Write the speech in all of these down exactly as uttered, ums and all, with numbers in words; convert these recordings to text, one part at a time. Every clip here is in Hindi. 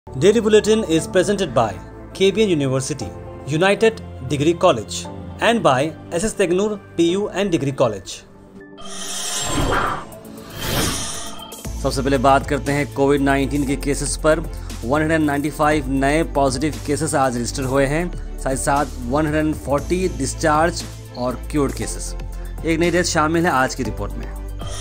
Daily Bulletin is presented by K B N University, United Degree College and by S S Tegnur P U and Degree College. सबसे पहले बात करते हैं कोविड नाइन्टीन के केसेस पर। एक सौ पचानवे नए पॉजिटिव केसेस आज रजिस्टर हुए हैं, साथ ही साथ एक सौ चालीस डिस्चार्ज और क्योर्ड केसेस। एक नई डेथ शामिल है आज की रिपोर्ट में।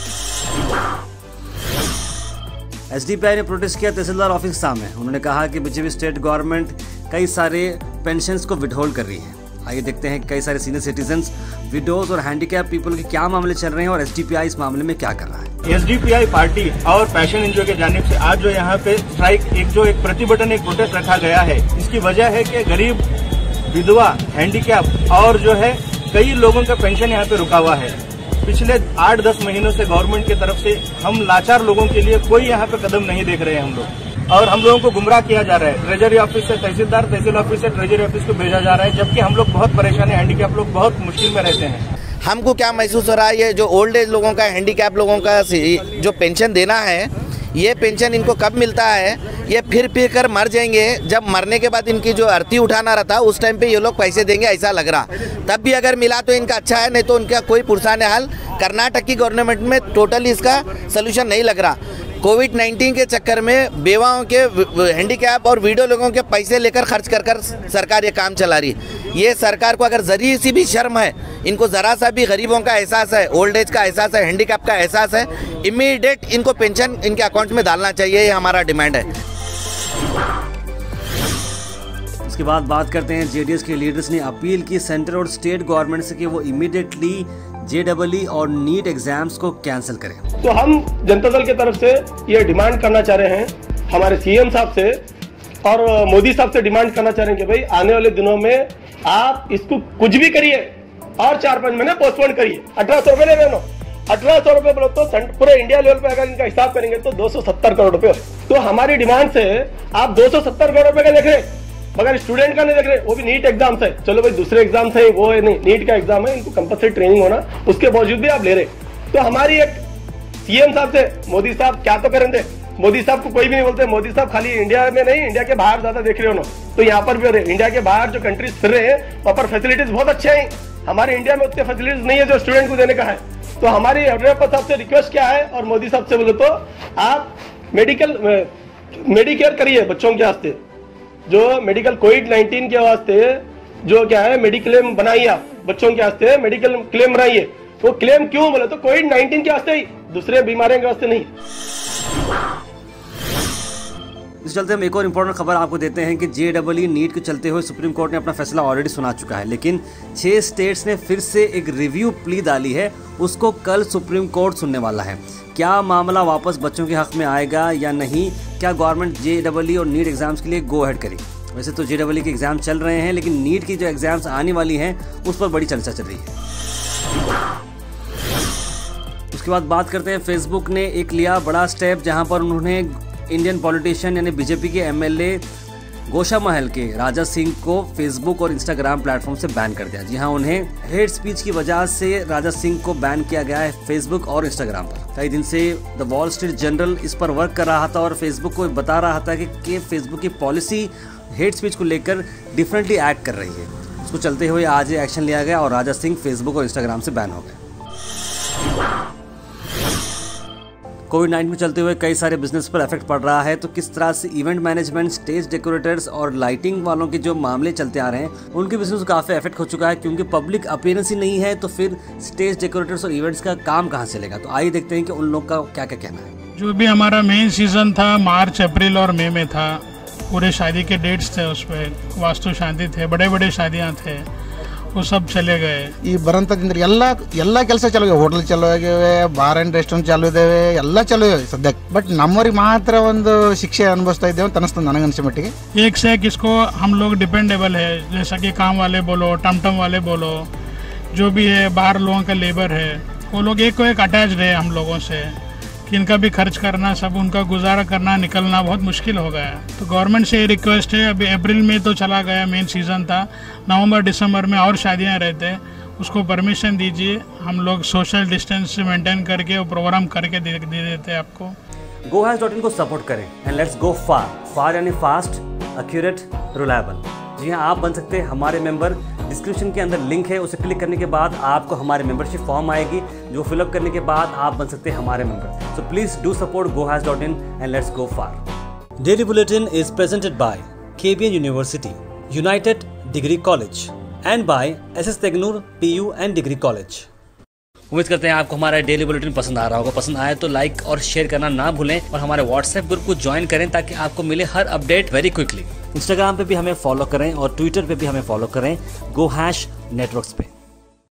एस डी पी आई ने प्रोटेस्ट किया तहसीलदार ऑफिस के सामने। उन्होंने कहा कि बीजेपी स्टेट गवर्नमेंट कई सारे पेंशन्स को विथहोल्ड कर रही है। आइए देखते हैं कई सारे सीनियर सिटीजन्स, विडोज और हैंडीकैप पीपल के क्या मामले चल रहे हैं और एस डी पी आई इस मामले में क्या कर रहा है। S D P I party और पैशन एनजीओ के जानिब से आज जो यहाँ पे स्ट्राइक एक जो एक प्रतिभटन एक प्रोटेस्ट रखा गया है, इसकी वजह है कि गरीब, विधवा, हैंडीकैप और जो है कई लोगों का पेंशन यहाँ पे रुका हुआ है। पिछले आठ दस महीनों से गवर्नमेंट की तरफ से हम लाचार लोगों के लिए कोई यहाँ पे कदम नहीं देख रहे हैं हम लोग, और हम लोगों को गुमराह किया जा रहा है। ट्रेजरी ऑफिस से तहसीलदार, तहसील ऑफिस से ट्रेजरी ऑफिस को भेजा जा रहा है, जबकि हम लोग बहुत परेशान है। हैंडीकैप लोग बहुत मुश्किल में रहते हैं। हमको क्या महसूस हो रहा है, ये जो ओल्ड एज लोगों का, हैंडीकैप लोगों का जो पेंशन देना है, ये पेंशन इनको कब मिलता है, ये फिर फिर कर मर जाएंगे। जब मरने के बाद इनकी जो अर्थी उठाना रहता है उस टाइम पे ये लोग पैसे देंगे ऐसा लग रहा। तब भी अगर मिला तो इनका अच्छा है, नहीं तो उनका कोई पुरसाने हाल। कर्नाटक की गवर्नमेंट में टोटली इसका सलूशन नहीं लग रहा। कोविड नाइन्टीन के चक्कर में बेवाओं के, हैंडीकैप और वीडियो लोगों के पैसे लेकर खर्च कर कर सरकार ये काम चला रही। ये सरकार को अगर जरी सी भी शर्म है, इनको ज़रा सा भी गरीबों का एहसास है, ओल्ड एज का एहसास है, हैंडीकैप का एहसास है, इमीडिएट इनको पेंशन इनके अकाउंट में डालना चाहिए। ये हमारा डिमांड है। उसके बाद बात करते हैं जे डी एस के लीडर्स ने अपील की सेंटर और स्टेट गवर्नमेंट से कि वो इमीडिएटली जे डबल ई और नीट एग्जाम्स को कैंसिल करें। तो हम जनता दल की तरफ से ये डिमांड करना चाह रहे हैं हमारे सी एम साहब से और मोदी साहब से डिमांड करना चाह रहे हैं कि भाई आने वाले दिनों में आप इसको कुछ भी करिए और चार पांच महीने पोस्टपोन करिए। अठारह सौ रुपए ले लेना, अठारह सौ रुपए बोलो तो पूरे इंडिया लेवल पे अगर इनका हिसाब करेंगे तो दो सौ सत्तर करोड़ रुपए। तो हमारी डिमांड से आप दो सौ सत्तर करोड़ रुपए का देख रहे, मगर स्टूडेंट का नहीं देख रहे। वो भी नीट एग्जाम है, चलो भाई दूसरे एग्जाम है, वो है नहीं, नीट का एग्जाम है, इनको कंपलसरी ट्रेनिंग होना, उसके बावजूद भी आप ले रहे। तो हमारी एक सीएम साहब से, मोदी साहब क्या तो करेंगे, मोदी साहब को कोई भी नहीं बोलते। मोदी साहब खाली इंडिया में नहीं, इंडिया के बाहर ज्यादा देख रहे हो ना, तो यहाँ पर भी हो रहे। इंडिया के बाहर जो कंट्रीज फिर रहे हैं वहाँ पर फैसिलिटीज बहुत अच्छे हैं। हमारे इंडिया में उतने फैसिलिटीज नहीं है जो स्टूडेंट को देने का है। तो हमारी येडियुरप्पा साहब से रिक्वेस्ट क्या है और मोदी साहब से बोले तो आप मेडिकल मेडिकेयर करिए बच्चों के वास्ते, जो मेडिकल कोविड नाइन्टीन के वास्ते जो क्या है मेडिक्लेम बनाइए, आप बच्चों के वास्ते मेडिकल क्लेम बनाइए। वो क्लेम क्यों बोले तो कोविड नाइन्टीन के वास्ते ही, दूसरे बीमारियों के वास्ते नहीं। इस चलते हम एक और इम्पोर्टेंट खबर आपको देते हैं कि जे डबल ई नीट के चलते हुए सुप्रीम कोर्ट ने अपना फैसला ऑलरेडी सुना चुका है, लेकिन छह स्टेट्स ने फिर से एक रिव्यू प्ली डाली है। उसको कल सुप्रीम कोर्ट सुनने वाला है। क्या मामला वापस बच्चों के हक में आएगा या नहीं? क्या गवर्नमेंट जे डबल ई और नीट एग्जाम्स के लिए गो अहेड करेगी? वैसे तो जे डबल ई के एग्जाम चल रहे हैं, लेकिन नीट की जो एग्जाम्स आने वाली हैं उस पर बड़ी चर्चा चल रही है। उसके बाद बात करते हैं, फेसबुक ने एक लिया बड़ा स्टेप, जहां पर उन्होंने इंडियन पॉलिटिशियन यानी बीजेपी के M L A Goshamahal के राजा सिंह को फेसबुक और इंस्टाग्राम प्लेटफॉर्म से बैन कर दिया। जी हाँ, उन्हें हेट स्पीच की वजह से राजा सिंह को बैन किया गया है फेसबुक और इंस्टाग्राम पर। कई दिन से द वॉल स्ट्रीट जर्नल इस पर वर्क कर रहा था और फेसबुक को बता रहा था कि, कि फेसबुक की पॉलिसी हेट स्पीच को लेकर डिफरेंटली एक्ट कर रही है। उसको चलते हुए आज ये एक्शन लिया गया और राजा सिंह फेसबुक और इंस्टाग्राम से बैन हो गए। कोविड नाइन्टीन के चलते हुए कई सारे बिजनेस पर इफेक्ट पड़ रहा है, तो किस तरह से इवेंट मैनेजमेंट, स्टेज डेकोरेटर्स और लाइटिंग वालों के जो मामले चलते आ रहे हैं उनके बिजनेस को काफ़ी इफेक्ट हो चुका है, क्योंकि पब्लिक अपीयरेंस ही नहीं है। तो फिर स्टेज डेकोरेटर्स और इवेंट्स का काम कहाँ चलेगा? तो आइए देखते हैं कि उन लोग का क्या क्या कहना है। जो भी हमारा मेन सीजन था मार्च, अप्रैल और मई में था, पूरे शादी के डेट्स थे, उस पर वास्तु शादी थे, बड़े बड़े शादियाँ थे, वो सब चले गए। ಈ ಬರಂತದಿಂದ ಎಲ್ಲ ಎಲ್ಲ ಕೆಲಸ ಚಾಲು ಇದೆ, ಹೋಟೆಲ್ ಚಾಲು ಆಗಿವೆ, ಬಾರ್ ಅಂಡ್ ರೆಸ್ಟೋರೆಂಟ್ ಚಾಲು ಇದಾವೆ, ಎಲ್ಲ ಚಾಲು ಇದೆ ಸದ್ಯಕ್ಕೆ. ಬಟ್ ನಮ್ಮವರಿಗೆ ಮಾತ್ರ ಒಂದು ಶಿಕ್ಷೆ ಅನುಭವಿಸ್ತಾ ಇದ್ದೇವೆ ಅಂತ ಅನಿಸ್ತದೆ ನನಗನ್ಸೋ ಮಟ್ಟಿಗೆ। एक से एक इसको हम लोग डिपेंडेबल है, जैसा कि काम वाले बोलो, टमटम वाले बोलो, जो भी है बाहर लोगों का लेबर है, वो लोग एक को एक अटैच रहे हम लोगों से कि इनका भी खर्च करना, सब उनका गुजारा करना, निकलना बहुत मुश्किल हो गया। तो गवर्नमेंट से ये रिक्वेस्ट है, अभी अप्रैल में तो चला गया, मेन सीज़न था, नवंबर दिसंबर में और शादियां रहते, उसको परमिशन दीजिए। हम लोग सोशल डिस्टेंस मेंटेन करके वो प्रोग्राम करके दे, दे देते आपको। गो हैश डॉट इन को सपोर्ट करें एंड लेट्स गो फार। फार यानी फास्ट, एक्यूरेट, रिलायबल। जी हाँ, आप बन सकते हैं हमारे मेंबर। डिस्क्रिप्शन के अंदर लिंक है, उसे क्लिक करने के बाद आपको हमारे मेंबरशिप फॉर्म आएगी, जो फिलअप करने के बाद आप बन सकते हैं हमारे member. So please do support go hash dot in and let's go far. Daily bulletin is presented by K B N university, united degree college and by S S Tegnur P U and degree college. उम्मीद करते हैं आपको हमारा डेली बुलेटिन पसंद आ रहा होगा। पसंद आए तो लाइक और शेयर करना ना भूलें और हमारे व्हाट्सएप ग्रुप को ज्वाइन करें ताकि आपको मिले हर अपडेट वेरी क्विकली। इंस्टाग्राम पे भी हमें फॉलो करें और ट्विटर पे भी हमें फॉलो करें, गो हैश नेटवर्क्स पे।